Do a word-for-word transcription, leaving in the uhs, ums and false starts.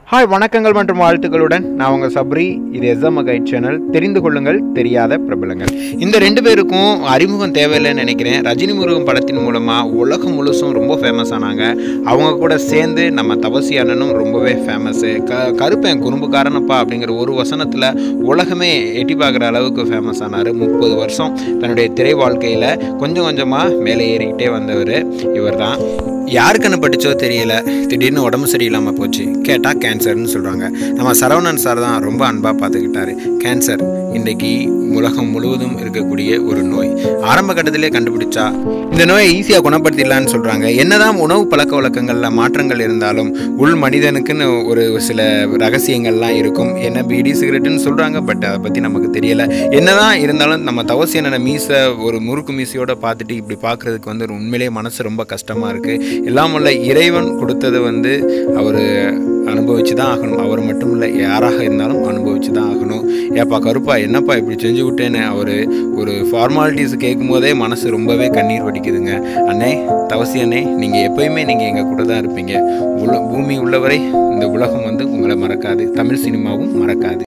Hi வணக்கங்கள் மற்றும் வாழ்த்துக்களுடன் நான் உங்கள் சப்ரி. இது எஸ்எம் கைட் சேனல். தெரிந்து கொள்ளுங்கள் தெரியாத பிரபலங்கள். இந்த ரெண்டு பேருக்கும் அறிமுகம் தேவையில்லைன்னு நினைக்கிறேன். ரஜினி முருகன் படத்தின் மூலமாக உலகம் முழுசும் ரொம்ப ஃபேமஸ் ஆனாங்க. அவங்க கூட சேர்ந்து நம்ம தவசி அண்ணனும் ரொம்பவே ஃபேமஸ்ஸு. க கருப்பேன் குறும்புக்காரனப்பா அப்படிங்கிற ஒரு வசனத்தில் உலகமே எட்டி பார்க்குற அளவுக்கு ஃபேமஸ் ஆனார். முப்பது வருஷம் தன்னுடைய திரை வாழ்க்கையில் கொஞ்சம் கொஞ்சமாக மேலே ஏறிக்கிட்டே வந்தவர் இவர் தான். யாருக்குன்னு பட்டுச்சோ தெரியல, திடீர்னு உடம்பு சரியில்லாமல் போச்சு. கேட்டால் கேன்சர்னு சொல்கிறாங்க. நம்ம சரவணன் சார் தான் ரொம்ப அன்பாக பார்த்துக்கிட்டாரு. கேன்சர் இன்றைக்கி உலகம் முழுவதும் இருக்கக்கூடிய ஒரு நோய். ஆரம்ப கட்டத்திலே கண்டுபிடிச்சா இந்த நோயை ஈஸியாக குணப்படுத்திடலான்னு சொல்கிறாங்க. என்னதான் உணவு பழக்க வழக்கங்களில் மாற்றங்கள் இருந்தாலும் உள் மனிதனுக்குன்னு ஒரு சில ரகசியங்கள்லாம் இருக்கும். என்ன பீடி சிகரெட்டுன்னு சொல்கிறாங்க, பட் அதை பற்றி நமக்கு தெரியலை. என்னதான் இருந்தாலும் நம்ம தவசி என்னென்ன மீசை ஒரு முறுக்கு மீசையோடு பார்த்துட்டு இப்படி பார்க்குறதுக்கு வந்து உண்மையிலேயே மனசு ரொம்ப கஷ்டமாக இருக்குது. எல்லாம் உள்ள இறைவன் கொடுத்ததை வந்து அவர் அனுபவிச்சு தான் ஆகணும். அவர் மட்டும் இல்லை, யாராக இருந்தாலும் அனுபவிச்சு தான் ஆகணும். ஏப்பா கருப்பா என்னப்பா இப்படி செஞ்சு விட்டேன்னு அவர் ஒரு ஃபார்மாலிட்டிஸ் கேட்கும் போதே மனசு ரொம்பவே கண்ணீர் வடிக்குதுங்க. அண்ணே தவசி அண்ணே, நீங்கள் எப்போயுமே நீங்கள் எங்கள் கூட தான் இருப்பீங்க. உல பூமி உள்ளவரை இந்த உலகம் வந்து உங்களை மறக்காது, தமிழ் சினிமாவும் மறக்காது.